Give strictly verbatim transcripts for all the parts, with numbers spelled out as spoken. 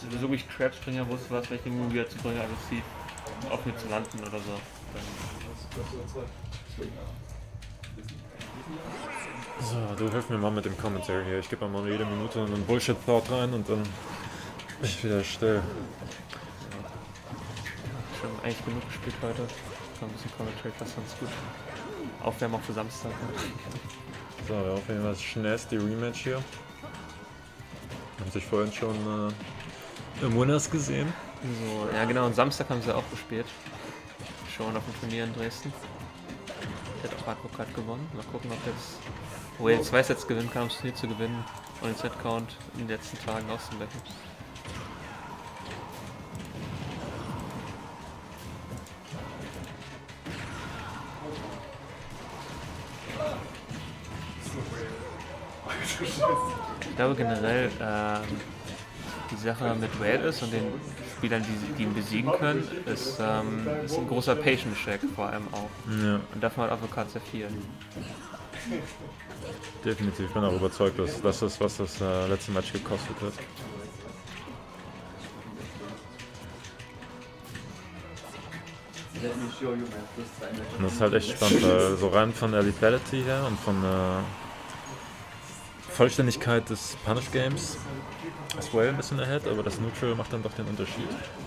so wie ich Crabspringer wusste, war es vielleicht irgendwie wieder zu bringen, aggressiv auf mir zu landen oder so. So, du hilf mir mal mit dem Commentary hier. Ich gebe mal jede Minute einen Bullshit-Thought rein und dann bin ich wieder still. Schon eigentlich genug gespielt heute. So ein bisschen Commentary passt ganz gut. Aufwärmen auch für Samstag. Ne? So, wir auf jeden Fall das schnellste Rematch hier. Haben sich vorhin schon äh, im Winners gesehen. So, ja genau, und Samstag haben sie auch gespielt. Schon auf dem Turnier in Dresden. Der hat auch Advokat gewonnen. Mal gucken, ob jetzt Whale zwei Sets gewinnen kann, um das Turnier zu gewinnen und den Set-Count in den letzten Tagen auszuwecken. Ich glaube generell, ähm, die Sache mit Whale ist und den Spielern, die, die ihn besiegen können, ist, ähm, ist ein großer Patience-Check vor allem auch. Ja. Und davon hat Advokat sehr viel. Definitiv, ich bin auch überzeugt, dass das ist, was das äh, letzte Match gekostet hat. Und das ist halt echt spannend, weil so rein von der Lethality her und von der Vollständigkeit des Punish Games ist Whale ein bisschen ahead, aber das Neutral macht dann doch den Unterschied.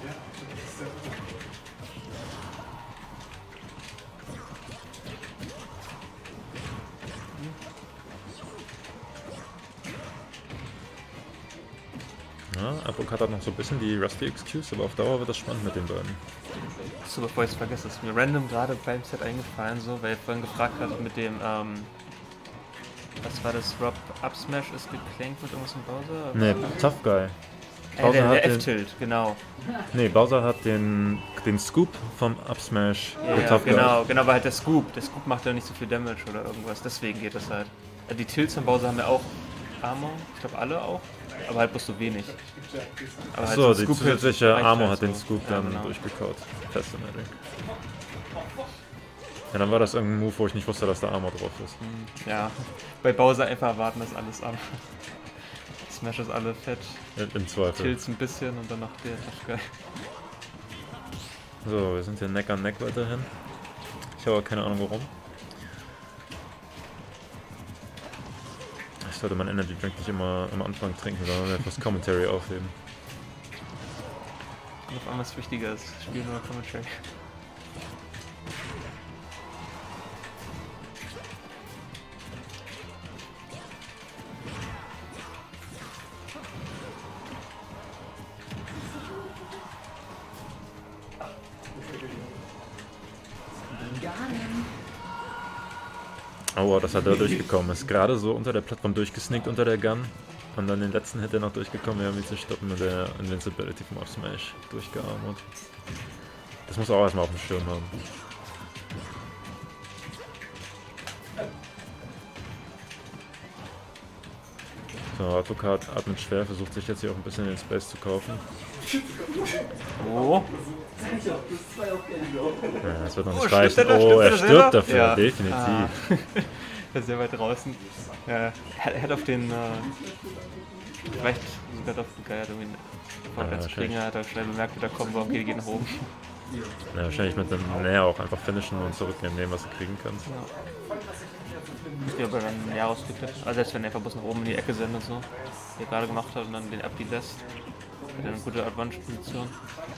Ja, Advokat hat noch so ein bisschen die Rusty Excuse, aber auf Dauer wird das spannend mit den beiden. So, bevor ich es vergesse, ist mir random gerade beim Set eingefallen, so, weil ich vorhin gefragt hatte mit dem, ähm, was war das, Rob Upsmash ist geclankt mit irgendwas im Bowser? Ne, Tough Guy. Äh, der der F-Tilt, genau. Ne, Bowser hat den, den Scoop vom Upsmash Ja, ja genau, genau, weil halt der Scoop, der Scoop macht ja nicht so viel Damage oder irgendwas, deswegen geht das halt. Die Tilts von Bowser haben ja auch Armor, ich glaube alle auch, aber halt bloß so wenig. Aber halt so, so die zusätzliche Armor hat so. den Scoop ja, dann genau. durchgekaut. Fascinating. Ja, dann war das irgendein Move, wo ich nicht wusste, dass da Armor drauf ist. Ja, bei Bowser einfach erwarten das alles ab. Smash ist alle fett, Im Zweifel. Tilts ein bisschen und dann noch der Tough Guy. So, wir sind hier Neck an Neck weiterhin. Ich habe aber keine Ahnung warum. Ich sollte meinen Energy Drink nicht immer am Anfang trinken, sondern etwas Commentary aufheben. Und auf einmal ist wichtiger ist, Spielen oder Commentary. Oh, dass er da durchgekommen ist. Gerade so unter der Plattform durchgesneakt unter der Gun. Und dann den letzten Hit, der noch durchgekommen wäre, um ihn zu stoppen mit der Invincibility vom Up Smash. Durchgearmert. Das muss er auch erstmal auf dem Schirm haben. So, Advokat atmet schwer, versucht sich jetzt hier auch ein bisschen den Space zu kaufen. Oh. Ja, das wird noch nicht Oh, reichen. stirbt er, Oh, er stirbt er stirbt selber? dafür, Ja. definitiv. Ah. Er ist sehr weit draußen. Ja, er hat auf den, äh, vielleicht sogar auf den Geil, hat irgendwie vorwärts Ja, kriegen, hat er schnell bemerkt, wie der Combo, okay, die gehen nach oben. Ja, wahrscheinlich mit dem Näher auch einfach finishen und zurücknehmen, was er kriegen kann. Ja. Ich weiß nicht, ob er dann ein Jahr rausgekriegt hat. Also selbst wenn er einfach bloß nach oben in die Ecke sendet und so, wie er gerade gemacht hat und dann den Abdi lässt, hat er eine gute Advantage-Position.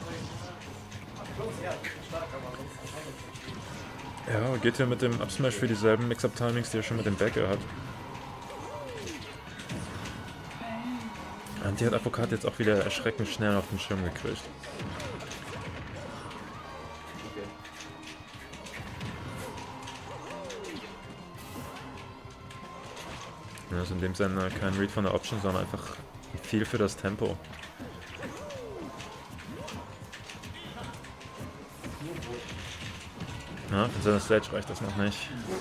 Ja, geht hier mit dem Up-Smash für dieselben Mix-Up-Timings, die er schon mit dem Backer hat. Und die hat Advokat jetzt auch wieder erschreckend schnell auf den Schirm gekriegt. Ja, also in dem Sinne kein Read von der Option, sondern einfach viel für das Tempo. Ja, für seine Stage reicht das noch nicht.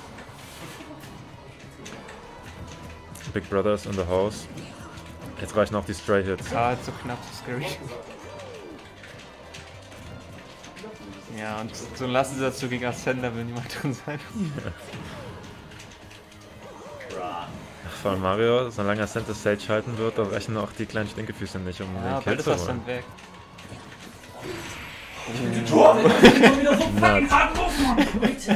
Big Brother ist in the house. Jetzt reichen auch die Stray Hits. Ah, zu knapp, zu scary. Ja, und so ein Lastensatz gegen Ascender will niemand drin sein. Ach, vor allem Mario, solange er Center Stage halten wird, da reichen auch die kleinen Stinkefüße nicht, um Ja, den Kill bald zu ist das holen. dann weg. Tor! Ich bin wieder so fucking hart drauf, Mann!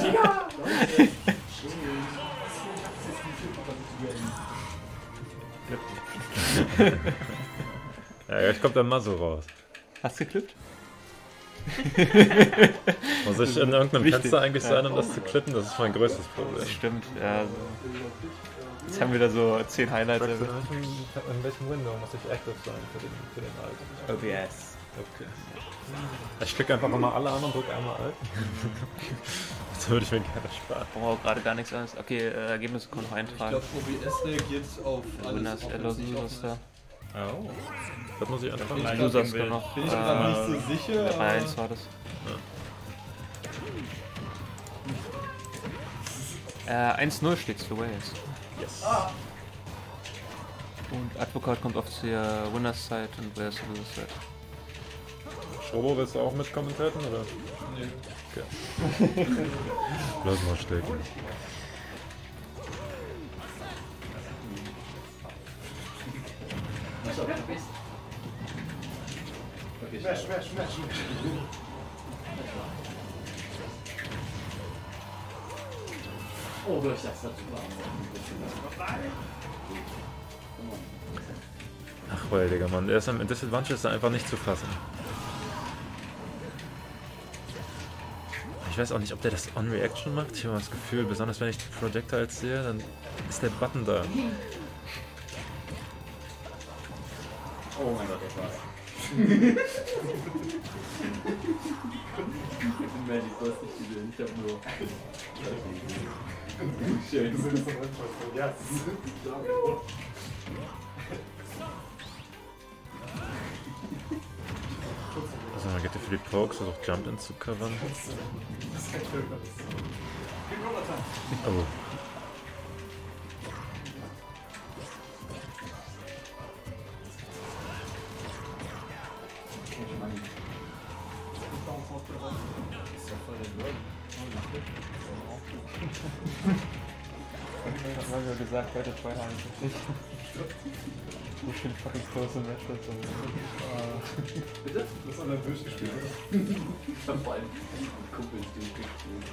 Ja, jetzt kommt der Muzzle raus. Hast du geklippt? Muss ich in irgendeinem Wichtig. Fenster eigentlich Ja. sein, um das zu klippen? Das ist mein größtes Problem. Das stimmt, ja. So. Jetzt haben wir da so zehn Highlights. In welchem Window muss ich active sein für den, für den Alt? O B S. Okay. Ich klicke einfach mal alle an und drücke einmal Alt. Das würde ich mir gerne sparen. Brauchen wir auch gerade gar nichts anderes. Okay, äh, Ergebnisse können noch Ich eintragen. glaube, O B S reagiert auf Windows, alles. Erlos, Users da. Oh. Das muss ich anfangen. Ich Users bin können noch. ich gerade nicht so sicher. drei aber- eins war das. Äh, eins null steht's für Wales. Yes. Und Advokat kommt auf die äh, Winners Side und Wales Losers Side. Schrobo, willst du auch mit kommentaten, oder? Nee. Okay. Lass mal stecken. Smash, smash, smash, smash. Oh, durch das dazu Ach, weil, Digga, Mann. Der ist am Disadvantage ist er einfach nicht zu fassen. Ich weiß auch nicht, ob der das On-Reaction macht. Ich habe das Gefühl, besonders wenn ich die Projectiles sehe, dann ist der Button da. Oh mein Gott, das war's. Mandy, du hast nicht gesehen, ich hab nur. Schön. Ja. Also, man geht ja für die Pokes, versucht Jump-In zu covern. Oh. Was haben wir gesagt, heute zwei Tage nicht. So schön fucking close Matches. Bitte? Das ist nervös gespielt. Vor allem die Kumpel stehen gespielt.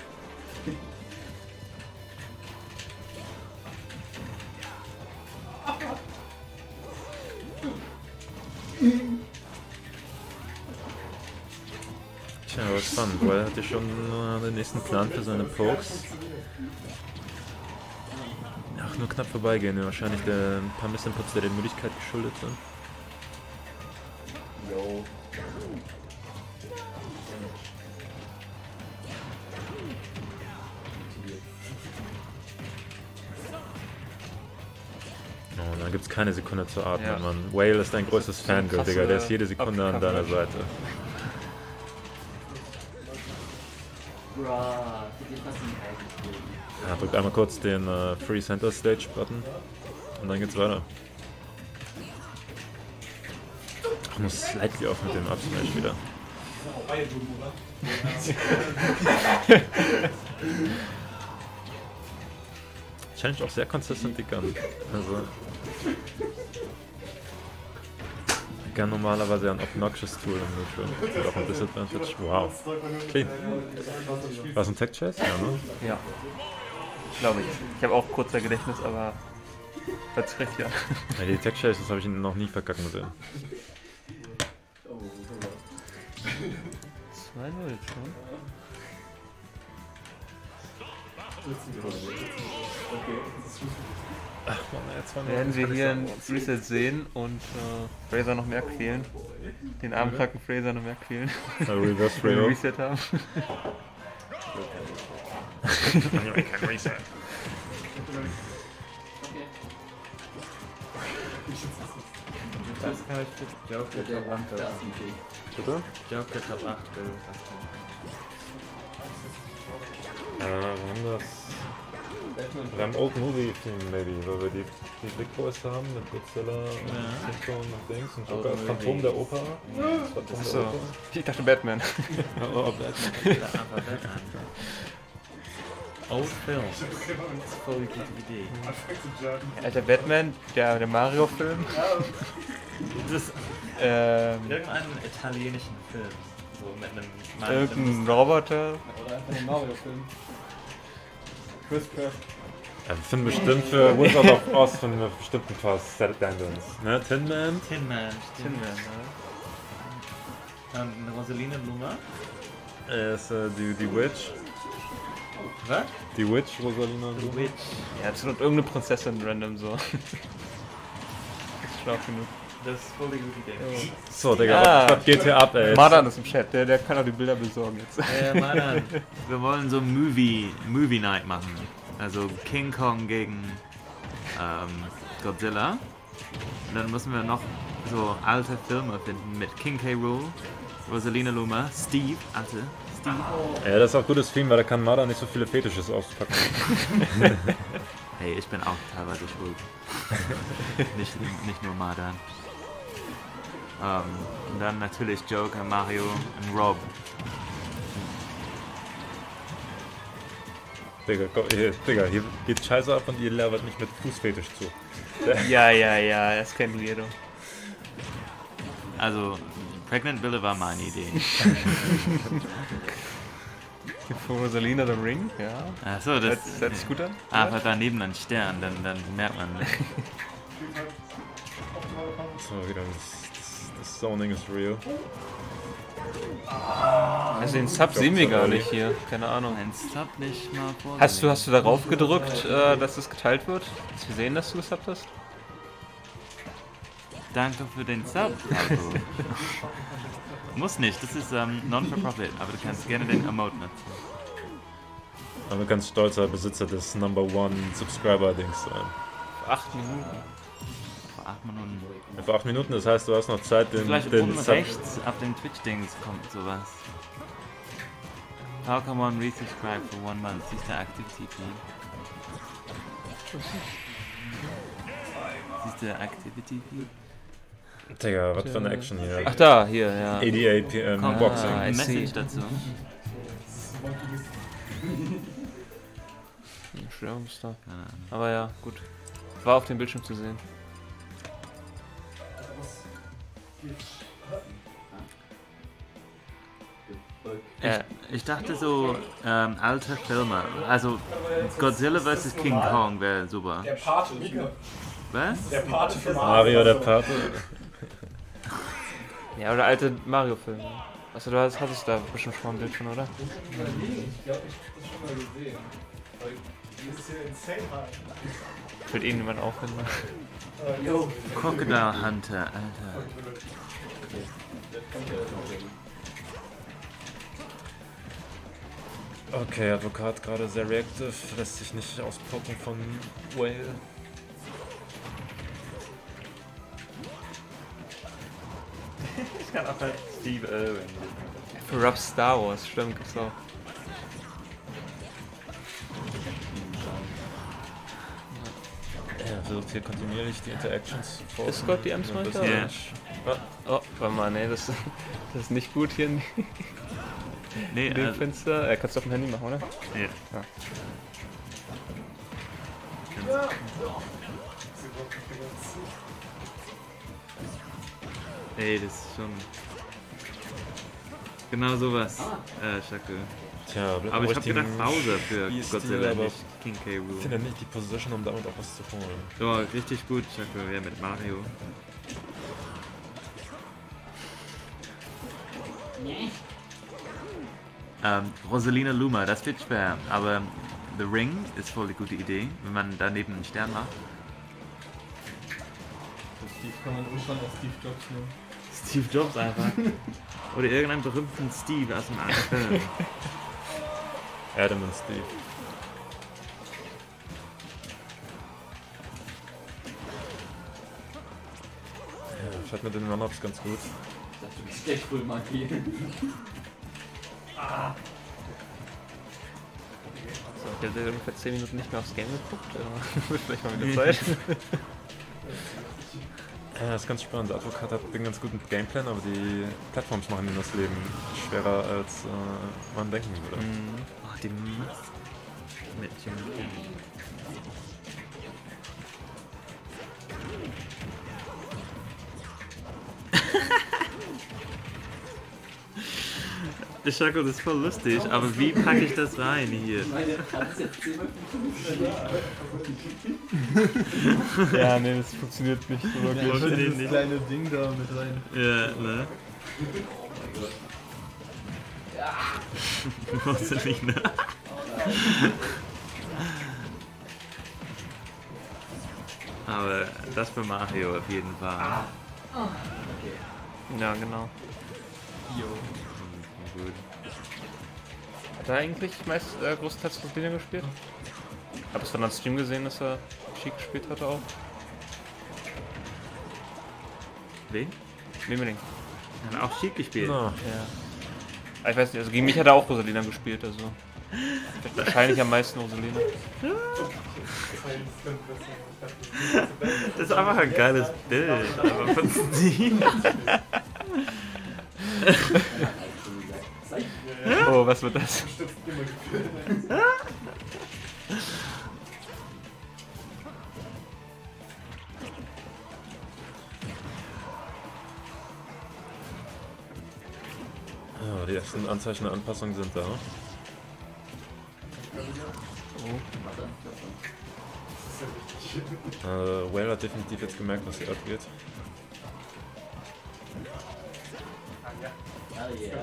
Tja, aber spannend, weil er hat ja schon äh, den nächsten Plan für seine Pokes. Ach, nur knapp vorbeigehen, wahrscheinlich der, ein paar Missinputs, der der Müdigkeit geschuldet sind. Yo. Oh, und dann gibt's keine Sekunde zu atmen, Ja. Mann. Whale ist dein größtes Fangirl, krasse Digga. Der ist jede Sekunde an deiner Uppercut. Seite. Bruh, ich hätte fast nicht eingespielt. Ja, drückt einmal kurz den äh, Free Center Stage Button und dann geht's weiter. Ich muss slightly auf mit dem Up Smash wieder. Challenge auch sehr consistent die Gun. Also. Gun normalerweise ein obnoxious Tool im Neutral. Und auch ein Disadvantage. Wow. Clean. War es ein Tech Chase? Ja, ne? Ja. Glaube ich. Ich habe auch kurzer Gedächtnis, aber. Hört sich recht, ja. Ja, die Tech Chases habe ich noch nie verkacken sehen. zwei null schon. Ach man, jetzt war Werden wir hier ein Reset sehen und äh, Fraser noch mehr quälen. Den armen kranken Fraser noch mehr quälen. Reverse Wenn wir Rail. Reset haben. Kein Reset. Das kann ich für Joker Der Top acht. da ist ein Kick. Bitte? Joker Top acht Bild. Äh, wir haben das. Wir haben Old Movie Theme, maybe, weil wir die, die Big Boys haben mit Godzilla und King Kong und Dings und Joker als Old Phantom Movie. der Oper. Das Phantom der So. Oper. Ich dachte Batman. Oh, oh, Batman. Oder einfach Batman. Old Film. Voll gute Idee. Alter Batman, der, der Mario-Film. Das ist ähm, irgendeinen italienischen Film. So mit einem Mann. irgendein Roboter. Oder einfach den Mario-Film. Chris Pratt. Ja, wir finden bestimmt für Wizard of Oz finden wir bestimmt ein paar Stand-ins. Ne? Tin Man? Tin Man, Tin stimmt. Man, Ähm, Rosaline Blumer. Er ist äh, die, die Witch. Was? Die Witch, Rosalina The Blume. Witch. ja, es wird irgendeine Prinzessin random so. Ist schlau genug. Das ist voll die gute Idee. So, Digga, Ah. was, was geht hier ab, ey? Mardan ist im Chat, der, der kann auch die Bilder besorgen jetzt. Äh, Mann, wir wollen so Movie, Movie Night machen. Also King Kong gegen ähm, Godzilla. Und dann müssen wir noch so alte Filme finden mit King K. Rool, Rosalina Luma, Steve, alte Steve. Ja, das ist auch gutes Film, weil da kann Mardan nicht so viele Fetisches auspacken. Hey, ich bin auch teilweise schwul. nicht, nicht nur Mardan. Ähm, und dann natürlich Joker, Mario und Rob. Digga, komm, hier, Digga, hier geht Scheiße ab und ihr labert nicht mit Fußfetisch zu. Ja, ja, ja, das kennt jeder. Also, Pregnant Bille war meine Idee. Für Rosalina the Ring, ja. Achso, das. Das hört sich gut an. Einfach daneben ein Stern, dann, dann merkt man. So, wieder, das, das, das Zoning ist real. Also den Sub sehen wir gar nicht hier, keine Ahnung. Ein Stop nicht mal vor. Hast du, hast du darauf gedrückt, äh, dass es geteilt wird? Dass wir sehen, dass du gesubbt hast? Danke für den Sub. Also. Muss nicht, das ist ähm, non-for-profit, aber du kannst gerne den Emote nutzen. Aber ganz stolzer Besitzer des Number One Subscriber-Dings sein. Acht Minuten. Vor acht Minuten. Ja, für acht Minuten, das heißt, du hast noch Zeit, den, Vielleicht den oben Sub... rechts auf den Twitch-Dings kommt sowas. Pokémon resubscribe for one month. Siehst du Activity Feed? Siehst du Activity Feed? Digga, was für eine Action hier. Ach da, hier, ja. achtundsechzig P M Kommt Boxing. Ah, ein I see. Message dazu. Störungsmuster. Keine Ahnung. Aber ja, gut. War auf dem Bildschirm zu sehen. Ich, ich dachte so, ähm, alte Filme. Also Godzilla versus. King Kong wäre super. Der Pate ist wieder. Was? Der Pate für Mario, der Pate. Ja, oder alte Mario-Filme. Also du hast, hattest da bestimmt schon ein Bild von, oder? Ich glaube, ich habe das schon mal gesehen. Weil die ist hier insane hart. Wird irgendjemand auffinden. Yo. Crocodile Hunter, Alter. Okay, Advokat gerade sehr reactive, lässt sich nicht auspocken von Whale. Ich kann auch halt Steve Irwin. Für Rub Star Wars, stimmt, gibt's auch. Er versucht hier kontinuierlich die Interactions zu forcen. Ist Gott die Ems meinte? Ja. oder? Oh, warte mal, nee, das, das ist nicht gut hier in Nee, dem also, Fenster. Äh, kannst du auf dem Handy machen, oder? ja. Ey, das ist schon. Genau sowas, äh, Schacke. Tja, Aber ich hab gedacht Bowser für Spielstil, Godzilla, aber nicht King K. ich Rool. finde nicht die Position, um damit auch was zu holen. Ja, richtig gut, Schacke, ja, mit Mario. Ähm, Rosalina Luma, das wird schwer, aber The Ring ist voll die gute Idee, wenn man daneben einen Stern macht. Steve kann man irgendwann als Steve Jobs nehmen. Steve Jobs einfach. Oder irgendeinen berühmten Steve aus einem anderen Film. Adam und Steve. Ja, ich hatte mit den Run-Ups ganz gut. Das ist echt cool, Monkey. So, ich habe ungefähr zehn Minuten nicht mehr aufs Game geguckt. Äh, wird vielleicht mal wieder Zeit. Ja, das ist ganz spannend. Advokat hat einen ganz guten Gameplan, aber die Plattforms machen ihm das Leben schwerer, als äh, man denken würde. Mhm. Oh, die Maske. mit Jim Carrey. Der Schako ist voll lustig, aber wie packe ich das rein hier? Ja, nee, das funktioniert nicht so wirklich. Wollte den Das nicht. kleine Ding da mit rein. Ja, ne? Musst du nicht, ne? Aber das für Mario auf jeden Fall. Ja, genau. Gut. Hat er eigentlich meist äh, großteils Rosalina gespielt? Hab es dann am Stream gesehen, dass er Sheik gespielt hatte auch. Wen? Mimmeling. Hat auch Sheik gespielt. Na, Ja. Aber ich weiß nicht, also gegen mich hat er auch Rosalina gespielt, also. Wahrscheinlich am meisten Rosalina. Das ist einfach ein geiles Bild. Aber von Steam. Oh, was wird das? ja, die ersten Anzeichen der Anpassung sind da. Äh, Whale hat definitiv jetzt gemerkt, was hier abgeht. Hell yeah.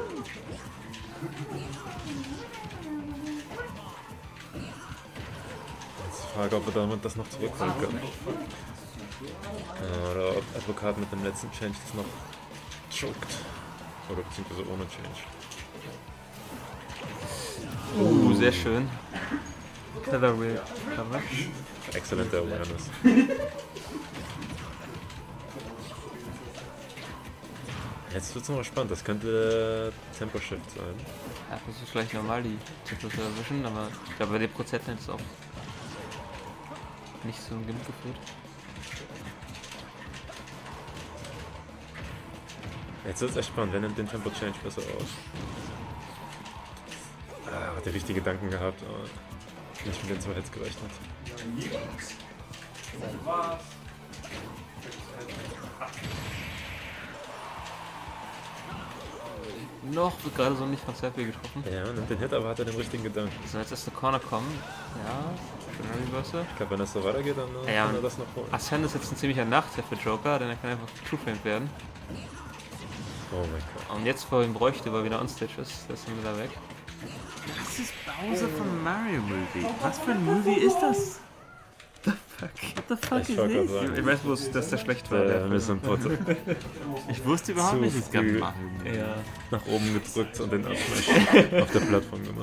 Jetzt ist die Frage, ob er damit das noch zurückholen kann. Ja, oder ob Advokat mit dem letzten Change das noch choked. Oder beziehungsweise ohne Change. Uh, sehr schön. Clever Wheel Cover. Exzellente Awareness. Jetzt wird's nochmal spannend, das könnte Tempo Shift sein. Ja, versuche vielleicht normal die Titel zu erwischen, aber ich glaube, bei den Prozenten ist es auch nicht so ein Gimmick geführt. Jetzt wird's echt spannend, wer nimmt den Tempo Change besser aus? Ah, hat der richtige Gedanken gehabt, aber nicht mit den zwei Hits gerechnet. Noch wird gerade so nicht von Serpil getroffen. Ja, nimmt den Hit, aber hat er den richtigen Gedanken. So, jetzt ist der Corner kommen. Ja, schöner Reversal. Ich glaube, wenn das so weitergeht, dann äh, Ja, kann er und das noch holen. Ascend ist jetzt ein ziemlicher Nachteil für Joker, denn er kann einfach Two-Framed werden. Oh mein Gott. Und jetzt vor ihm bräuchte, weil er wieder on-stage ist, der ist dann wieder weg. Das ist Bowser vom Mario Movie. Was für ein Movie ist das? The fuck? What the fuck Ich is wollte gerade this? sagen, Ich weiß bloß, dass der schlecht war. der Der Miss Input Ich wusste überhaupt Zu nicht, es gab früh. ein Mario Movie. ja. nach oben gedrückt und den Absmash auf der Plattform gemacht.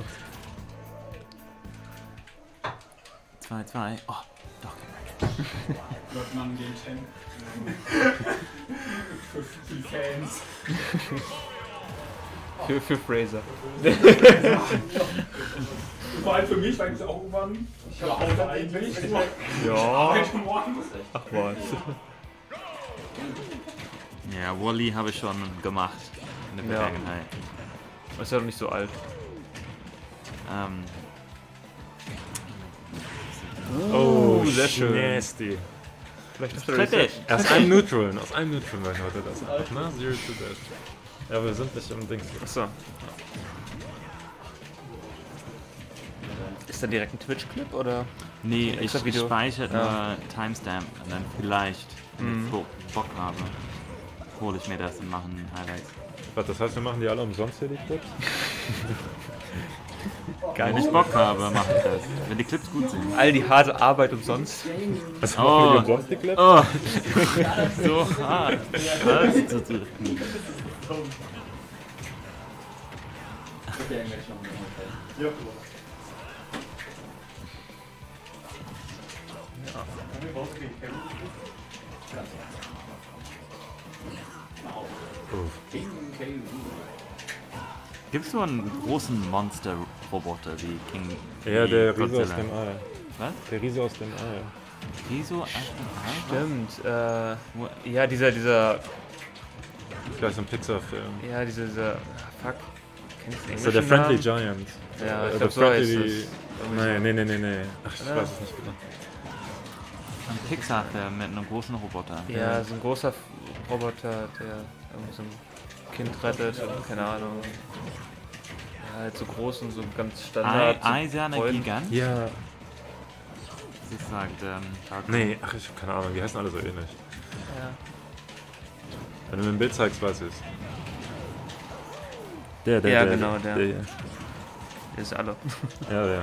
zwei zwei. Oh, doch. Wird man den Champ. Für die Fans. Für, für Fraser. Vor allem für mich, weil ich auch irgendwann. Ich habe Hause eigentlich. Ja. Heute Morgen. Ach was. Ja, Wally habe ich schon gemacht in der Ja. Vergangenheit. Ist ja doch nicht so alt. Ähm, Oh, sehr schön. Nasty. Vielleicht ist kritisch. Aus einem Neutral, aus einem Neutral machen heute das. Na, Zero to Death. Ja, wir sind nicht im Dings. Achso. Ist da direkt ein Twitch-Clip oder? nee, Extra ich, ich Video. speichere Ja. nur Timestamp und dann vielleicht, wenn Mhm. ich Bo- Bock habe, hole ich mir das und mache ein Highlight. Was, das heißt, wir machen die alle umsonst hier, die Clips? Wenn ich Bock habe, mache ich das. Wenn die Clips gut sind. All die harte Arbeit umsonst. Was Oh. machen wir umsonst, die Clips? Oh, so hart. Das zu drücken. Okay, ich schon mal. Ja. Gibt es so einen großen Monster-Roboter wie King Ja, wie der Riese aus Godzilla? dem All. Was? Der Riese aus dem All. Wieso? Stimmt. Äh, ja, dieser, dieser, Gleich so ein Pixar-Film. ja, dieser, dieser, ah, fuck. Kennst du Das ist ja der Friendly Namen? Giant. Ja, ich Äh, glaub, The so heißt Friendly Irgendwie Nee, nee, nee, nee, nee. Ach, ich Ja. weiß es nicht genau. Ein Pixar-Film mit einem großen Roboter. so, ja, so ein großer F- Roboter, der irgendwie so ein Kind rettet und keine Ahnung. Ja, halt so groß und so ganz Standard. so Eiserne Freund- Gigant? Ja. Das sagt, ähm, Dark Nee, ach, ich hab keine Ahnung, die heißen alle so ähnlich. Ja. Wenn du mir ein Bild zeigst, weiß ich's. Der, Ja, genau, der. der. Der ist alle. Ja, ja.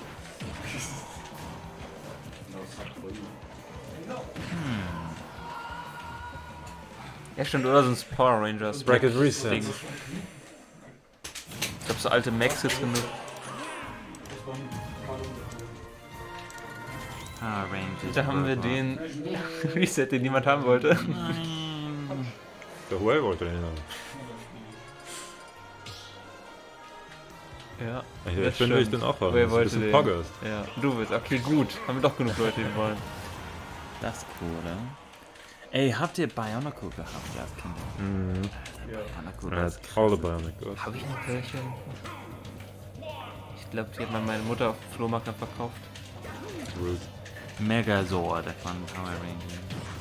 Ja, stimmt, oder so ein Power Rangers. Bracket Reset. Ding. Ich glaube, so alte Max jetzt genug. Power Rangers. Da haben wir Purple. den Reset, den niemand haben wollte. Nein. Der Huawei wollte den haben. Ja. Ich, das ich bin will ich stimmt. den auch haben. Wer Das ist ein wollte bisschen den? Poggers. Ja, du willst. Okay, gut. Haben wir doch genug Leute, die wollen. Das ist cool, oder? Ey, habt ihr Bionicle gehabt als Kind? Mhm. Bionicle, Ja, das ist all the Bionic Girls. Habe ich noch welche? Ich glaube, die hat mal meine Mutter auf dem Flohmarkt dann verkauft. Rude. Megazord von Power Rangers.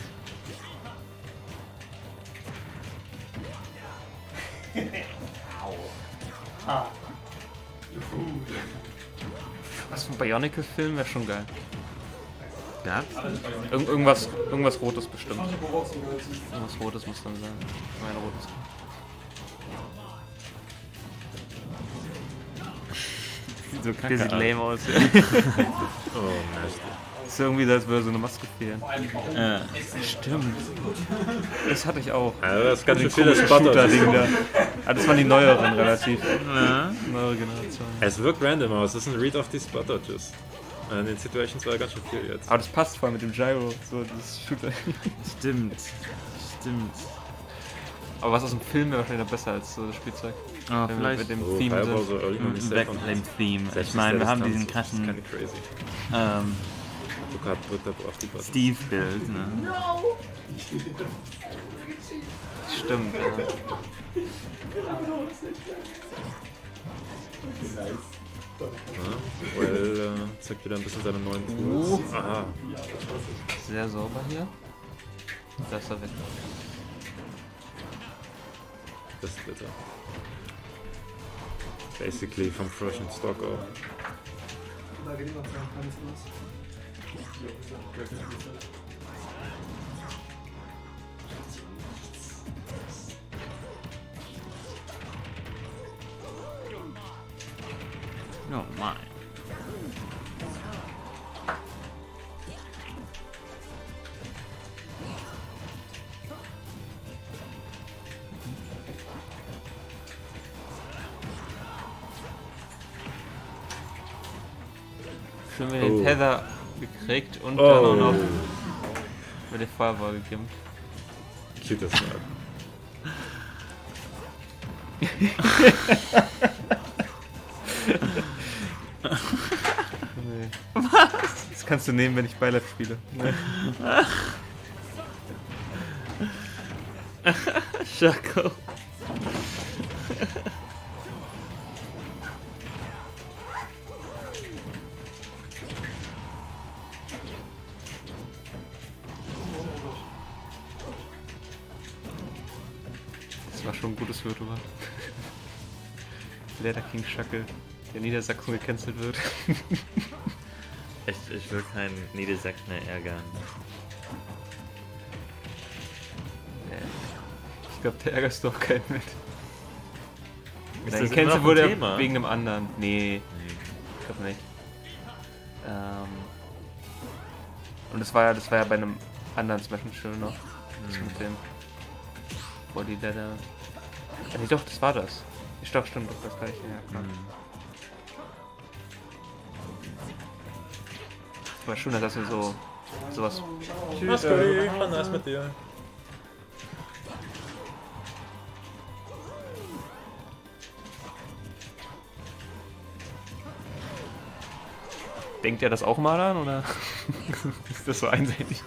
Was für ein Bionicle-Film wäre schon geil. Gab's? Irg irgendwas, irgendwas Rotes bestimmt. Irgendwas Rotes muss dann sein. Mein rotes. Sieht so Der kacke sieht aus. lame aus. Oh, nasty. Ist irgendwie so, als würde so eine Maske fehlen. Äh, Stimmt. Das hatte ich auch. Ja, das ist ganz schön Den viele komischen Spotter. Shooter-Ding da. Ah, das waren die neueren relativ. ja. Neuere Generation. Es wirkt random aus, das ist ein Read of die Spottages. In den Situations war er ganz schön viel jetzt. Aber das passt voll mit dem Gyro. So, das Shooter. Stimmt. Stimmt. Aber was aus dem Film wäre wahrscheinlich noch besser als so das Spielzeug. Oh, Wenn wir vielleicht mit dem Oh, Theme Fireball sind. so early noch nicht weg safe mit dem Theme. Selbst Ich meine, wir haben Distanz diesen ist krassen kinda crazy. ähm, Luca drückt aber auf die Button. Steve-Bild. Ne? Stimmt, ja. Ja, Well äh, zeigt wieder ein bisschen seine neuen Tools. Aha. Sehr sauber hier. Da ist er weg. Das ist bitter. Basically vom Frozen Stock auf. Oh mein. Schön mit den Oh. Tether gekriegt und Oh. dann auch noch mit der Fireball gekimmt. Cute Snap. Nee. Was? Das kannst du nehmen, wenn ich Beileib spiele. Nee. Schako. Das war schon ein gutes Virtual. Leder King Schackel, der Niedersachsen gecancelt wird. Ich, ich will keinen Niedersachsen mehr ärgern. Ich glaube, da ärgerst du auch keinen mit. Ist Dein das immer Cancel noch wurde ein Thema? wegen einem anderen. Nee, Nee. ich glaube nicht. Ähm Und das war ja, das war ja bei einem anderen Smash and Chill noch. Das mit dem Body Leather. Ja, nee, doch, das war das. Ich doch, stimmt, doch, das gleiche, ja klar. Mhm. Aber schon, dass wir so sowas. Mach's gut, war nice mit dir. Denkt ihr das auch mal an oder ist das so einseitig?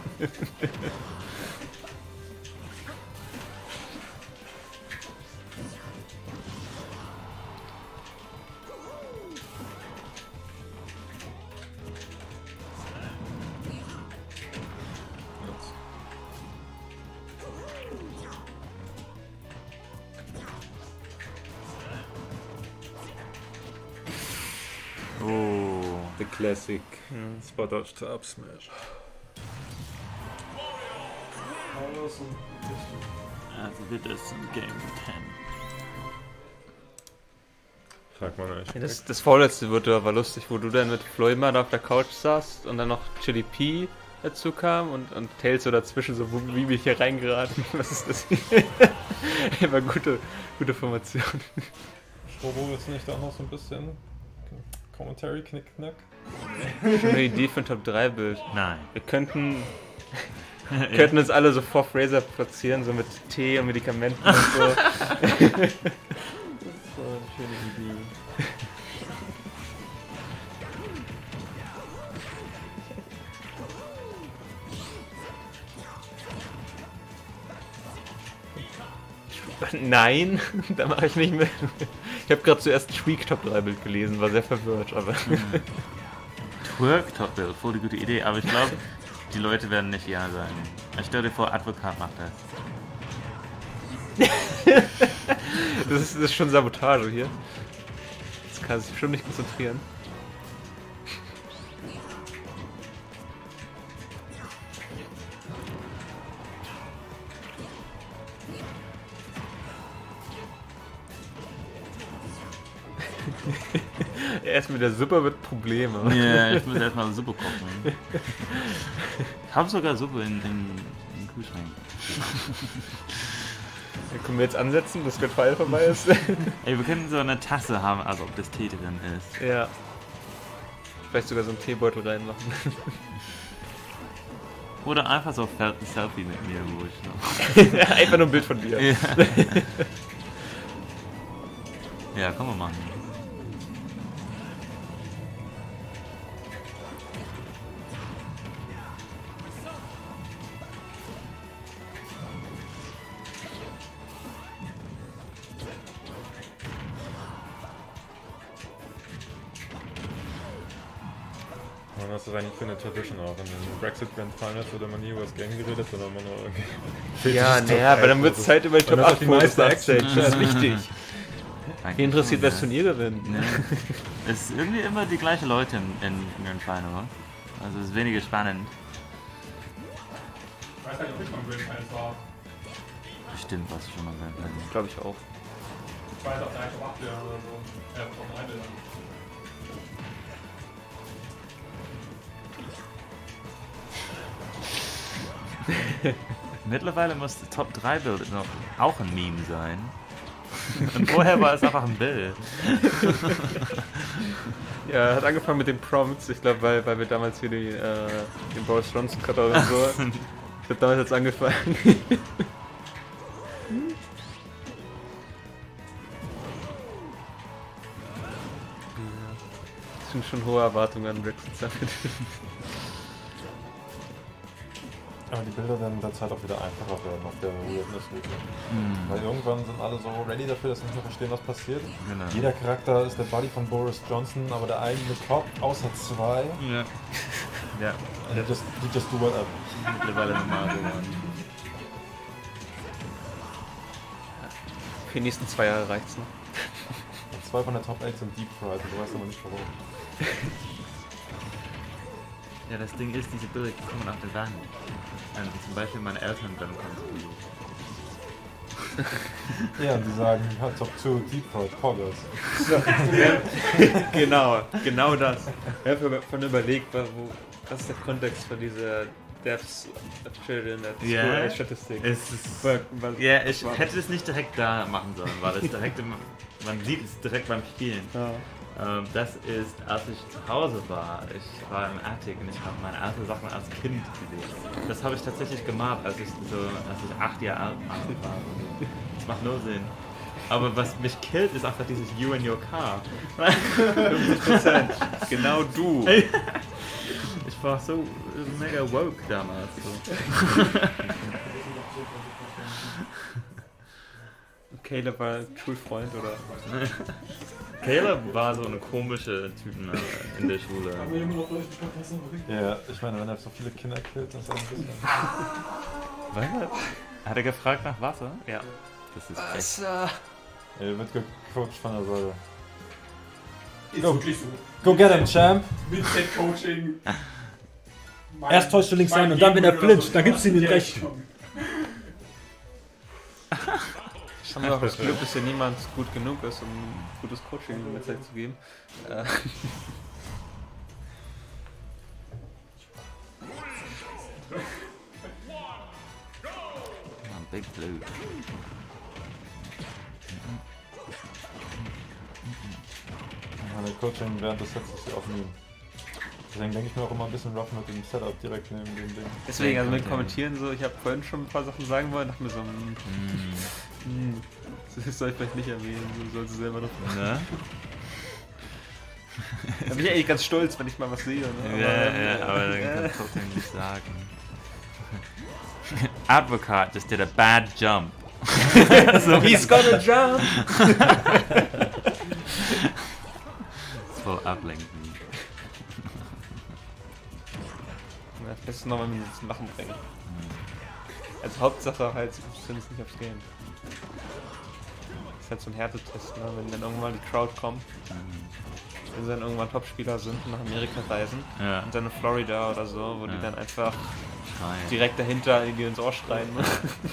Classic Spot Dodge to Up Smash. Also wird es ein Game ten. Frag mal nicht. Ja, das, das vorletzte Virtua war lustig, wo du dann mit Floima da auf der Couch saßt und dann noch Chili P dazu kam und, und Tails so dazwischen, so wo- wie bin ich hier reingeraten? Was ist das hier? Immer gute, gute Formation. Strobo ist nicht auch noch so ein bisschen Commentary Knickknack? Schon eine Idee für ein Top drei Bild. Nein. Wir könnten, könnten uns alle so vor Fraser platzieren, so mit Tee und Medikamenten und so. Das ist so eine schöne Idee. Nein, da mache ich nicht mehr. Ich habe gerade zuerst Tweak Top drei Bild gelesen, war sehr verwirrt, aber. Twerk Top Bill, voll die gute Idee, aber ich glaube, die Leute werden nicht ja sagen. Ich stell dir vor, Advokat macht das. Das ist, das ist schon Sabotage hier. Das kann sich schon nicht konzentrieren. Erst mit der Suppe wird Probleme. Ja, ich muss erstmal Suppe kochen. Ich habe sogar Suppe in, in, im Kühlschrank. Können wir jetzt ansetzen, bis der Pfeil vorbei ist? Ey, wir können so eine Tasse haben, also ob das Tee drin ist. Ja. Vielleicht sogar so einen Teebeutel reinmachen. Oder einfach so ein Selfie mit mir, wo ich noch. Einfach nur ein Bild von dir. Ja, ja, kann man machen. Und was ist eigentlich für eine Tradition auch? In den Brexit Grand Finals wurde man nie über das Game geredet, sondern immer nur irgendwie. Ja, naja, aber dann wird es Zeit über die Und Top das ist acht die Fotos meiste nachzählen. Action. Das ist wichtig. Eigentlich Wen interessiert, schon, wer das ja. Turnier gewinnt? Ne? Es ist irgendwie immer die gleichen Leute in, in, in Grand Final. Also es ist weniger spannend. Ich weiß halt, ob ich beim Grand Finals war. Bestimmt was schon mal Grand Final. Glaube ich auch. Ich weiß auch drei Top acht Bilder oder so. Ja, Top drei Bilder. Mittlerweile muss Top drei Bild noch auch ein Meme sein. Und vorher war es einfach ein Bild. Ja, hat angefangen mit den Prompts. Ich glaube, weil, weil wir damals hier die, äh, den Boris Johnson Cutter und so. Ich glaube, damals hat es angefangen. Das sind schon hohe Erwartungen an Brexit Summit. Aber die Bilder werden mit der Zeit auch wieder einfacher werden auf der Weirdness-Route. Weil irgendwann sind alle so ready dafür, dass sie nicht mehr verstehen, was passiert. Genau. Jeder Charakter ist der Buddy von Boris Johnson, aber der eigene Kopf, außer zwei. Ja. Ja, And they just, they just do whatever. mittlerweile normal geworden. Für die nächsten zwei Jahre reicht's noch. Und zwei von der Top acht sind Deep Fried, und du weißt aber nicht warum. Ja, das Ding ist, diese Bilder kommen auf der Wand. Also zum Beispiel meine Eltern dann kommen. Ja, und die sagen, ja, Top zwei Deep Fried Poggers. Genau, genau das. Ich habe von überlegt, wo, was ist der Kontext für diese Deaths of Children at Ja. School Age Statistik? Es ist, Was- was- ja, ich was war hätte es nicht direkt da machen sollen, weil es direkt im, man sieht es direkt beim Spielen. Ja. Ähm, das ist, als ich zu Hause war, ich war im Attic und ich habe meine alten Sachen als Kind gesehen. Das habe ich tatsächlich gemacht, als ich so, als ich acht Jahre alt war. Das macht nur Sinn. Aber was mich killt, ist einfach dieses You in Your Car. fünfzig Prozent. Genau du. Ich war so mega woke damals. So. Caleb war ein Schulfreund oder? Caleb war so eine komische Typen äh, in der Schule. Haben wir immer noch Leute gesprochen, was noch bringt? Ja, ich meine, wenn er so viele Kinder killt, dann ist er ein bisschen. Was? Hat er gefragt nach Wasser? Ja. Das ist echt. Wasser. Er wird gecoacht von der Säule. Ist Go. wirklich so. Go get him, Champ! Mit Set-Coaching. Mein- Erst täuschst du links mein ein und dann, wenn er Gegenüber flincht, dann gibst du ihm den direkt rechten. schon. Haben wir auch das Glück, dass hier niemand gut genug ist, um gutes Coaching mit Zeit zu geben. Äh, Ah, Big Blue. Meine Coaching während des Sets ist ja auch nie. Deswegen denke ich mir auch immer ein bisschen rough mit dem Setup direkt neben dem Ding. deswegen, also mit Kommentieren so, ich habe vorhin schon ein paar Sachen sagen wollen, dachte mir so, hm, hm, das soll ich vielleicht nicht erwähnen, so sollst du selber noch. Ne? Da bin ich eigentlich ganz stolz, wenn ich mal was sehe. Ne? Ja, ja, aber dann äh, kannst du trotzdem nicht sagen. Advocat just did a bad jump. So, He's gonna jump! voll ablenken. Ja, das Beste nochmal mit zum Lachen bringen. Also Hauptsache halt, sie konzentrieren sich nicht aufs Game. Das ist halt so ein Härtetest, ne? Wenn dann irgendwann die Crowd kommt, wenn sie dann irgendwann Topspieler sind und nach Amerika reisen Ja. und dann in Florida oder so, wo Ja. die dann einfach Nein. direkt dahinter in die ins Ohr schreien. Ne?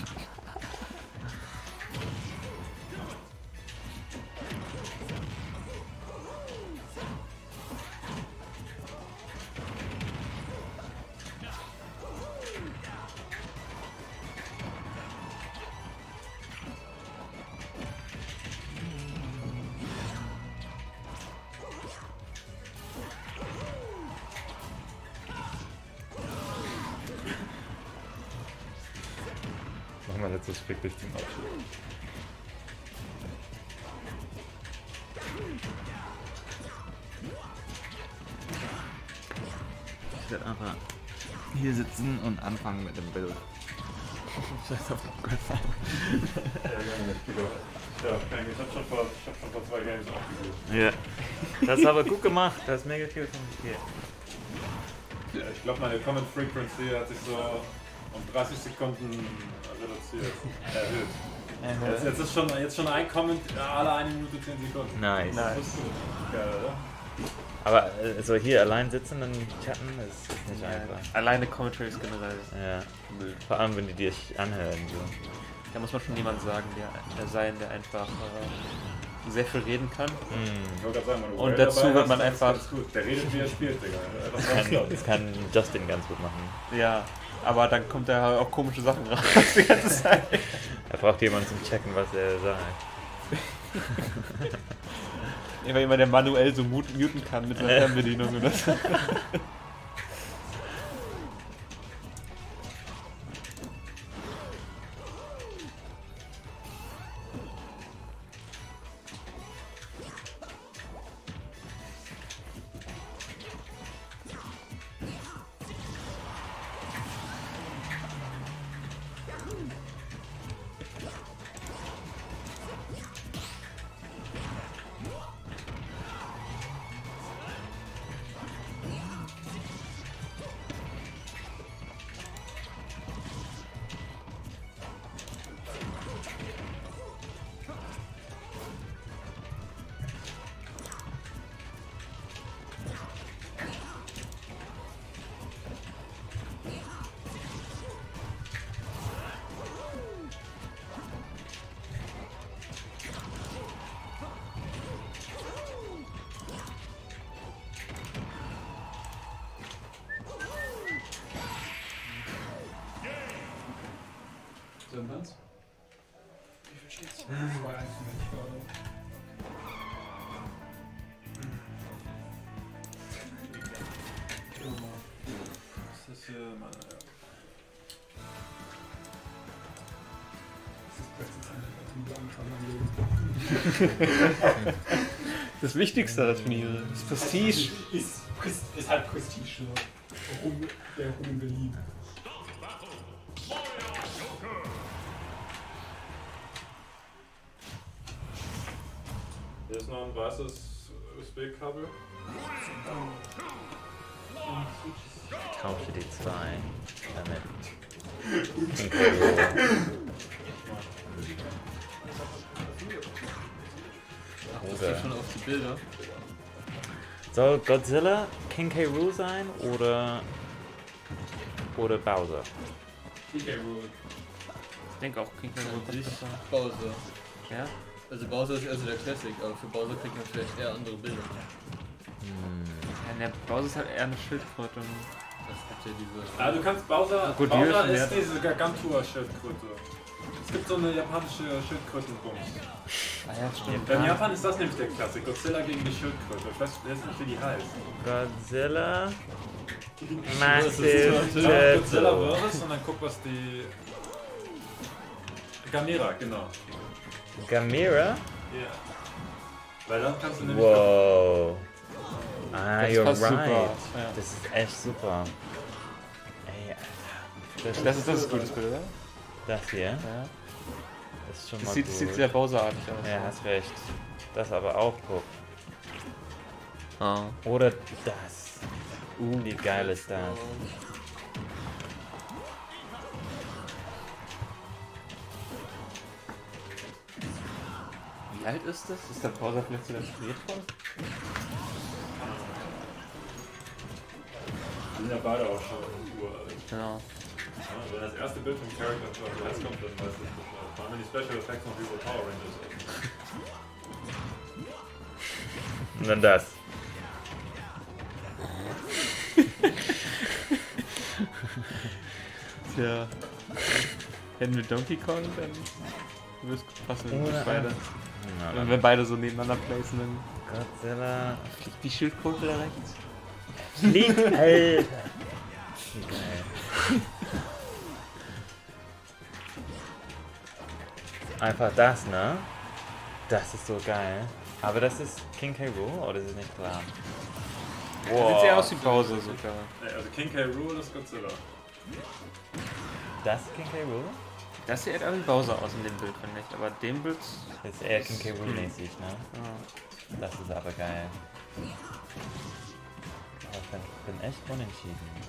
Machen wir jetzt das wirklich zum Abschluss. Ich werde einfach hier sitzen und anfangen mit dem Bild. Scheiß auf den Gott. Ja, gerne, ich spiele auch. Ja, ich hab schon vor, ich hab schon vor zwei Games aufgelöst. Ja. Das ist aber gut gemacht. Das ist mega viel von dir. Ja, ich glaube, meine Comment Frequency hat sich so um dreißig Sekunden reduziert. Erhöht. Jetzt, jetzt ist schon, jetzt schon ein Comment alle eine Minute zehn Sekunden. Nice. Nice. Das ist gut. Geil, oder? Aber äh, so hier allein sitzen und chatten ist nicht Ja, einfach. alleine Commentaries generell. Ja. Vor allem, wenn die dich anhören. So. Da muss man schon jemand sagen, der, der sein, der einfach äh, sehr viel reden kann. Ich wollte gerade sagen, wenn du Und Whale dazu dabei wird hast, man dann ist einfach- alles gut. Der redet, wie er spielt, Digga. Das Kann, kann, das kann Justin ganz gut machen. Ja, aber dann kommt da halt auch komische Sachen raus die ganze Zeit. Er braucht jemanden zum Checken, was er sagt. Immer jemand, der manuell so mut- muten kann mit seiner Fernbedienung. Oder so. Sind wir's? Wie viel steht's? zwei eins für mich, glaube ich. Das ist hier meine. Das ist das Beste an meinem Leben. Das Wichtigste der Turniere, das Prestige. Ist, ist, ist halt Prestige, ne? Warum der Ruhm in Berlin? Hier ist noch ein weißes U S B-Kabel. Tausche die zwei. Damit. Incredible. Ach, das geht schon auf die Bilder. Soll Godzilla King K. Rool sein oder oder Bowser? King K. Rool. Ich denke auch King K. Rool kommt Ich besser. Bowser. Ja? Also Bowser ist eher so der Classic, aber für Bowser kriegt man vielleicht eher andere Bilder. Hm. Ja, der Bowser ist halt eher eine Schildkröte. Das gibt ja diese... Ah, du kannst Bowser. Gut, die Bowser Hilfen ist werden. diese Gargantua-Schildkröte. Es gibt so eine japanische Schildkrötenbums. Ah ja, stimmt. In Japan ist das nämlich der Klassik. Godzilla gegen die Schildkröte. Ich weiß jetzt nicht, wie die heißt. Godzilla Ja, Massive Godzilla Turtle. versus und dann guck, was die. Gamera, genau. Gamera? Ja. Weil dann kannst du nämlich. Wow. Ah, Das you're passt right. super. Ja. Das ist echt super. Ey, Alter. Das ist das ist gutes Bild, oder? Das hier? Ja. Das ist schon Das mal sieht, gut. sieht sehr Bowser-artig aus. Ja, hast recht. Das aber auch, guck. Oh. Oder das. Uh, wie geil ist das? Wie alt ist das? Ist der Bowser vielleicht sogar gedreht worden? Die sind ja beide auch schon uralt. Genau. Ja, wenn das erste Bild vom Charakter schon jetzt kommt, dann weißt du es Bescheid. Vor allem wenn die Special Effects noch über Power Rangers sind. Und dann das. Tja. Hätten wir Donkey Kong, dann würde es passen, wenn wir Oder beide. Na, Wenn dann wir beide so nebeneinander placen, dann Godzilla. fliegt die Schildkröte da rechts. Fliegt, Alter. Wie geil. Einfach das, ne? Das ist so geil. Aber das ist King K. Rool, oder ist es nicht klar? Sieht sehr aus wie Bowser sogar. Nee, also King K. Rool ist Godzilla. Das ist King K. Rool? Das sieht eher wie Bowser aus in dem Bild, finde ich. Aber dem Bild. Das ist eher King K. Rool mäßig, ne? Ja. Das ist aber geil. Aber ich bin, bin echt unentschieden.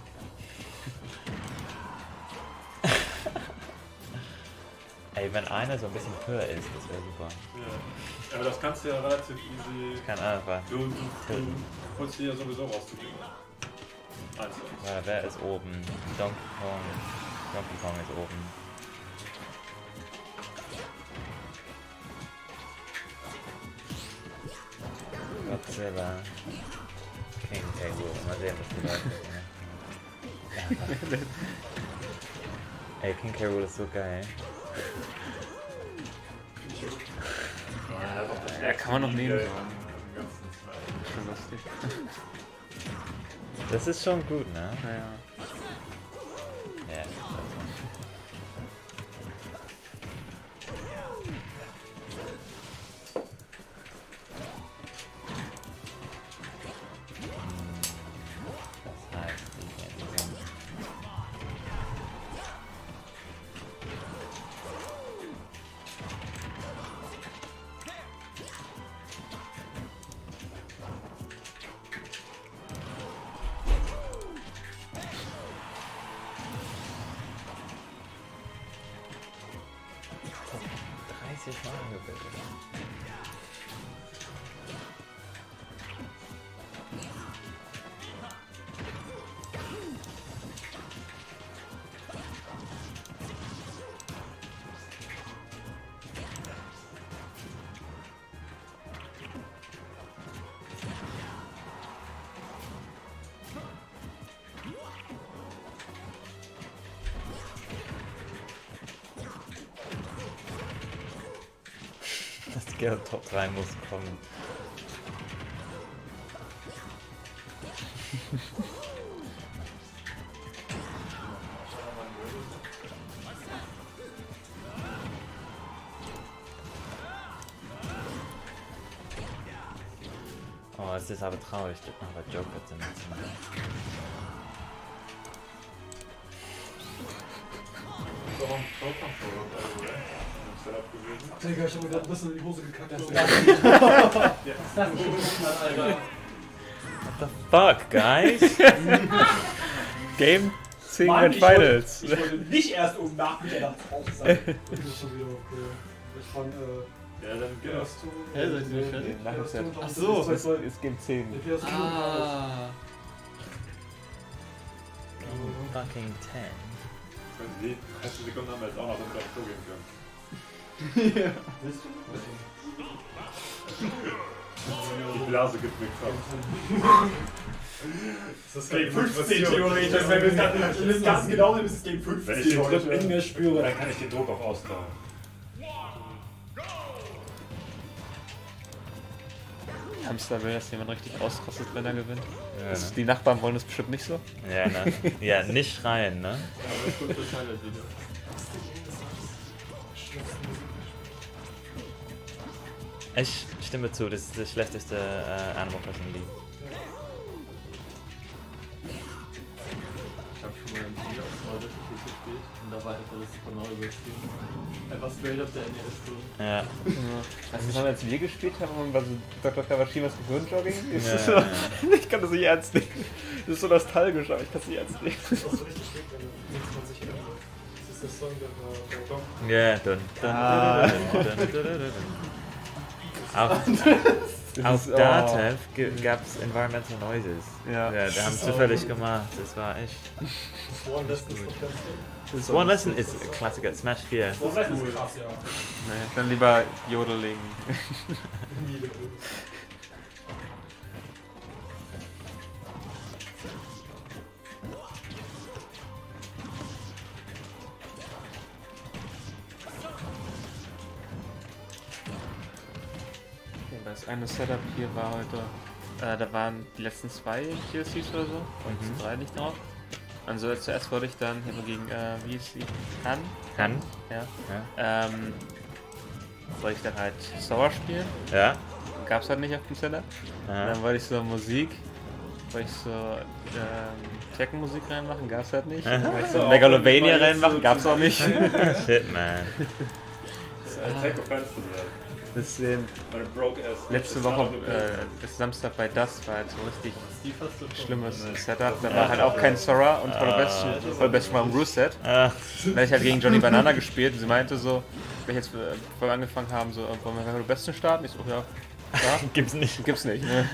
Ey, wenn einer so ein bisschen höher ist, das wäre super. Ja. Aber das kannst du ja relativ easy. Kann einfach. Du, du, du holst die ja sowieso rauszugeben. Also. Weil wer ist oben? Donkey Kong. Donkey Kong ist oben. Godzilla. King K. Rool. Mal sehen, was die Leute machen. Ey, King K. Rool ist so geil. Ja, kann man noch nehmen. Ja, So. ja. Schon lustig. Das ist schon gut, ne? Naja. Ja. Das heißt, die sind dreißig Mal angebildet. Das Geld Top drei muss kommen. Oh, es ist aber traurig, noch bei Joker zu nutzen. Warum Pro-Controller, by the way? Im Setup gewesen. Digga, ich hab mir grad ein bisschen in die Hose gekackt. Das so. ist das ist Alter. What the fuck, guys? Game zehn Mann, Grand ich wollte- Finals. Ich wollte nicht erst um nach Mitternacht auf sein. Das ist schon wieder okay. Ich fand, äh, Ja, dann geht das. Hä, seid ihr nicht fertig? Nach dem Set. Ach so. Das ist, ist Game zehn. Ah. Fucking ten. Die letzte Sekunde haben wir jetzt auch noch im Job zugehen können. Ja. Die Blase gibt nichts ab. Das ist Game fünfzehn theoretisch. Wenn wir es ganz genau nehmen, ist es Game fünfzehn. Wenn ich den Grip in mir spüre, dann kann ich den Druck auch austragen. Hamster will, dass jemand richtig ausrastet, wenn er gewinnt. Ja, Das, ne? die Nachbarn wollen das bestimmt nicht so. Ja, ne? Ja, nicht schreien, ne? Aber das kommt das Highlight wieder. Ich stimme zu, das ist das schlechteste äh, Animal Crossing Lied. Ich hab schon mal ein Video auf Nordic gespielt und da war einfach das von neu überspielen. Einfach straight auf der N E S drin. Ja. Also das haben wir als wir gespielt haben, war so Doktor Kawashimas Gehirnjogging. Ja, Ja, so, ja. ich kann das nicht ernst nehmen. Das ist so nostalgisch, aber ich kann es nicht ernst nehmen. Das ist auch so richtig schlimm, wenn nichts man sich ändert. Das ist der Song, der war der Dom. Ja, dun, dun, Ah. dun, dun, dun, dun, dun, dun. Auf, auf ist- oh. Datev gab es Environmental Noises. Ja. Ja, die haben es zufällig gemacht. Das war echt. Das One Lesson ist doch ganz cool. Das One Lesson ist ein Klassiker. Smash vier. Das Lesson ist krass, ja. Nee, dann lieber Jodeling. Nie wirklich. Okay, das eine Setup hier war heute, äh, da waren die letzten zwei D L Cs oder so, und Mhm. drei nicht drauf. Also zuerst wollte ich dann hier gegen, äh, wie hieß sie? Han? Han? Ja. Ja. Ähm, wollte ich dann halt Sora spielen. Ja. Gab's halt nicht auf dem Setup. Ja. Dann wollte ich so Musik, wollte ich so ähm, Tekken-Musik reinmachen, gab's halt nicht. Dann wollte ich so Megalovania reinmachen, gab's auch nicht. Shit, man. Attack of Fans zu werden. Deswegen, Meine broke ass. letzte Woche, äh, bis Samstag bei das war halt so richtig Die fast so schlimmes Setup. Da war halt auch kein Sora und voll best, voll best mal im Roost-Set. Ah. Da hab ich halt gegen Johnny Banana gespielt und sie meinte so, wenn ich jetzt äh, voll angefangen haben, so, wollen wir Hero Besten starten? Ich so, ja, klar. Gibt's nicht. Gibt's nicht, ne?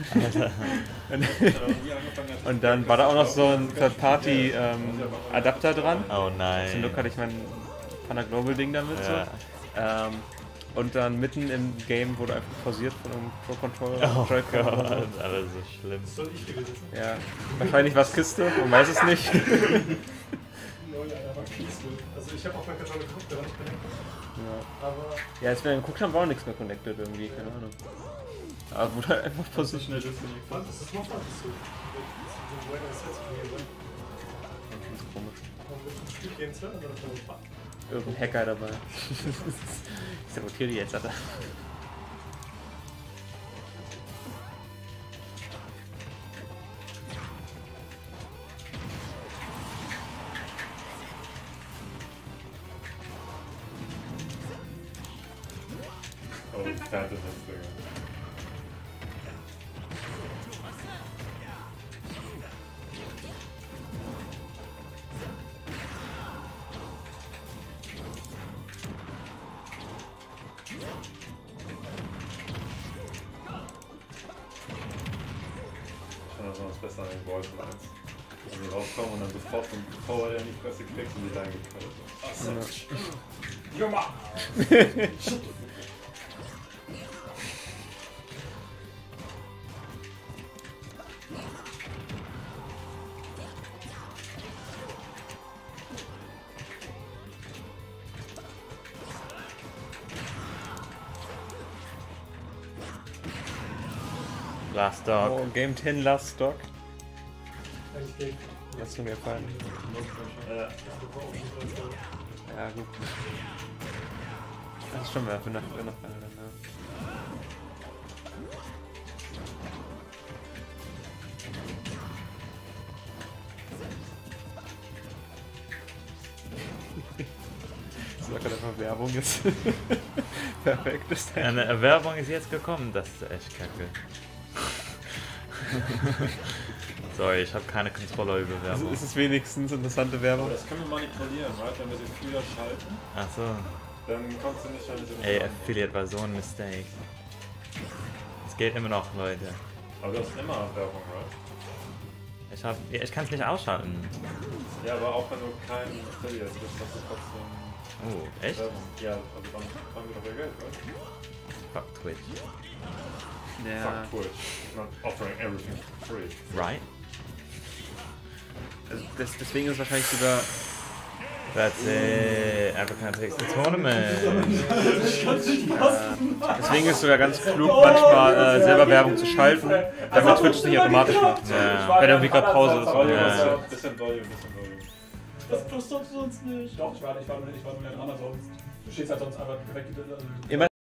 Und dann war da auch noch so ein Third-Party-Adapter dran. Oh Zum nein. Glück hatte ich mein Pana Global Ding damit Ja. so. Ähm, und dann mitten im Game wurde einfach pausiert von einem Pro Controller. Oh Joy-Con Gott, oder so. alles so schlimm. soll ich gewesen sein. Ja, wahrscheinlich war es Kiste, man weiß es nicht. Lol, einer war Kiesel. Also ich habe auf meinen Controller geguckt, der war nicht connected. Ja, Aber ja als wir dann geguckt haben, war auch nichts mehr connected irgendwie, keine Ahnung. Aber wurde halt einfach pausiert. schnell disconnected. Was? Das ist noch was? Das ist so. Das ist so ein Wagon Set von mir. Ganz komisch. Und mit dem Spiel Game zwei, aber das war ein Bug. Irgendein Hacker dabei. Ich sabotiere die jetzt, Alter. Oh, fette Digga. Das ist besser an den Wolfen als wenn die rauskommen und dann sofort vom Power in die Fresse kriegst und die reingeknallt. Junge! Last Dog. Oh, Game zehn Last Stock. Eigentlich Game. Hast du mir gefallen? Ja. Ja, gut. Das ist schon mehr für nach, für nach dann, ja. Das war gerade einfach Werbung jetzt. Perfekt ist der. Eine Werbung ist jetzt gekommen, das ist echt kacke. Sorry, ich habe keine Kontrolle über Also Werbung. ist es wenigstens interessante Werbung? Aber das können wir manipulieren, right? Wenn wir sie früher schalten, Achso. Dann kommst du nicht an diese Ey, Affiliate war so ein Mistake. Es geht immer noch, Leute. Aber du hast immer Werbung, right? Ich, hab, ja, ich kann es nicht ausschalten. Ja, aber auch wenn du kein Affiliate bist, hast du trotzdem Oh, echt? Werbung. Ja, also dann haben wir doch ihr Geld, right? Fuck Twitch. Ja. Fuck Twitch. Not offering everything for free. Right? Also das, deswegen ist es wahrscheinlich sogar. That's it. Africa takes the tournament. Deswegen ist es sogar ganz klug, manchmal äh, selber Werbung zu schalten, damit Twitch es nicht automatisch macht. Ja. Wenn irgendwie gerade Pause ist. Volume, Ja. bisschen, bisschen Volume, bisschen Volume. Das tust du sonst nicht. Doch, ich war, ich war, ich war nur in Amazon. Du stehst halt sonst einfach direkt. Also